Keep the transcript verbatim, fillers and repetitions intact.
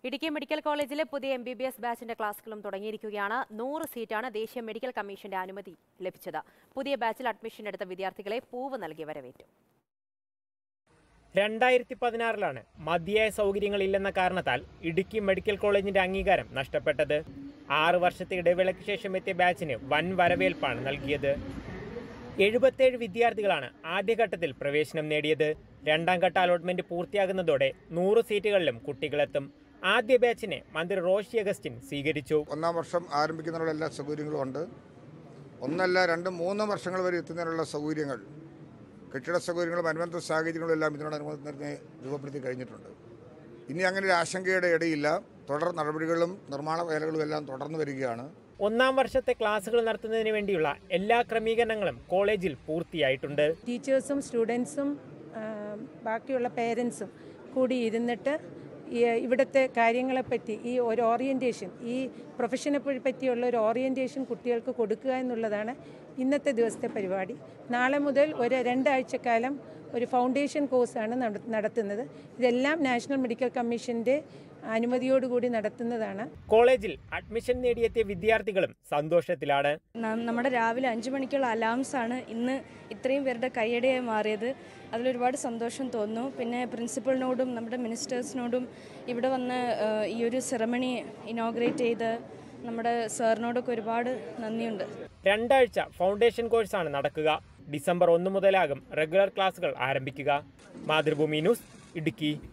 Idukki medical കോളേജിലെ പുതിയ M B B S ബാച്ചിന്റെ ക്ലാസുകളും തുടങ്ങിയിരിക്കുകയാണ്. നൂറ് സീറ്റാണ് ദേശീയ മെഡിക്കൽ കമ്മീഷന്റെ അനുമതി ലഭിച്ചത്. പുതിയ ബാച്ചിൽ അഡ്മിഷൻ എടുത്ത വിദ്യാർത്ഥികളെ പൂവ് നൽകി വരവേറ്റു. രണ്ടായിരത്തി പതിനാറിലാണ് മതിയായ സൗകര്യങ്ങളില്ലെന്ന കാരണത്താൽ ഇടുക്കി മെഡിക്കൽ കോളേജിന്റെ അംഗീകാരം നഷ്ടപ്പെട്ടത്. ആറ് വർഷത്തെ ഇടവേളയ്ക്ക് ശേഷം എത്തിയ ബാച്ചിന് വൻ വരവേൽപ്പാണ് നൽകിയത്. എഴുപത്തേഴ് വിദ്യാർത്ഥികളാണ് ആദ്യഘട്ടത്തിൽ പ്രവേശനം നേടിയത്. രണ്ടാം ഘട്ട അലോട്ട്മെന്റ് പൂർത്തിയാകുന്നതോടെ നൂറ് സീറ്റുകളിലും കുട്ടികളെത്തും. ആദ്യ ബാച്ചിനെ മന്ത്രി റോഷി അഗസ്റ്റിൻ സ്വീകരിച്ചു. ഒന്നാം വർഷം ആരംഭിക്കുന്നതിനുള്ള എല്ലാ സൗകര്യങ്ങളും ഉണ്ട്. ഒന്നല്ല രണ്ട് മൂന്ന് വർഷങ്ങൾ വരെ എത്തുന്നതിനുള്ള സൗകര്യങ്ങൾ, കെട്ടിട സൗകര്യങ്ങളും അനുബന്ധ സാഹചര്യങ്ങളും എല്ലാം ഇതിനോടനുബന്ധത്തിന് രൂപപ്പെടുത്തി കഴിഞ്ഞിട്ടുണ്ട്. ഇനി അങ്ങനെ ഒരു ആശങ്കയുടെ ഇടയില്ല. തുടർ നടപടികളും നിർമ്മാണ വേലകളും എല്ലാം തുടർന്നു വരികയാണ്. ഒന്നാം വർഷത്തെ ക്ലാസുകൾ നടത്തുന്നതിന് വേണ്ടിയുള്ള എല്ലാ ക്രമീകരണങ്ങളും കോളേജിൽ പൂർത്തിയായിട്ടുണ്ട്. ടീച്ചേഴ്സും സ്റ്റുഡൻസും ബാക്കിയുള്ള പേരൻസും കൂടി ഇരുന്നിട്ട് ഇവിടുത്തെ കാര്യങ്ങളെപ്പറ്റി ഈ ഒരു ഓറിയൻറ്റേഷൻ, ഈ പ്രൊഫഷനെ പറ്റിയുള്ള ഒരു ഓറിയൻറ്റേഷൻ കുട്ടികൾക്ക് കൊടുക്കുക എന്നുള്ളതാണ് ഇന്നത്തെ ദിവസത്തെ പരിപാടി. നാളെ മുതൽ ഒരു രണ്ടാഴ്ചക്കാലം ഒരു ഫൗണ്ടേഷൻ കോഴ്സാണ് നടത്തുന്നത്. ഇതെല്ലാം നാഷണൽ മെഡിക്കൽ കമ്മീഷന്റെ അനുമതിയോടുകൂടി നടത്തുന്നതാണ്. കോളേജിൽ അഡ്മിഷൻ നേടിയെത്തിയ വിദ്യാർത്ഥികളും സന്തോഷത്തിലാണ്. നമ്മുടെ രാവിലെ അഞ്ചു മണിക്കുള്ള അലാംസ് ആണ് ഇന്ന് ഇത്രയും പേരുടെ കയ്യടിയായി മാറിയത്. അതിലൊരുപാട് സന്തോഷം തോന്നുന്നു. പിന്നെ പ്രിൻസിപ്പളിനോടും നമ്മുടെ മിനിസ്റ്റേഴ്സിനോടും ഇവിടെ വന്ന് ഈ ഒരു സെറമണി ഇനോഗ്രേറ്റ് ചെയ്ത് നമ്മുടെ സാറിനോടൊക്കെ ഒരുപാട് നന്ദിയുണ്ട്. രണ്ടാഴ്ച ഫൗണ്ടേഷൻ കോഴ്സാണ് നടക്കുക. ഡിസംബർ ഒന്ന് മുതലാകും റെഗുലർ ക്ലാസുകൾ ആരംഭിക്കുക. മാതൃഭൂമി ന്യൂസ്, ഇടുക്കി.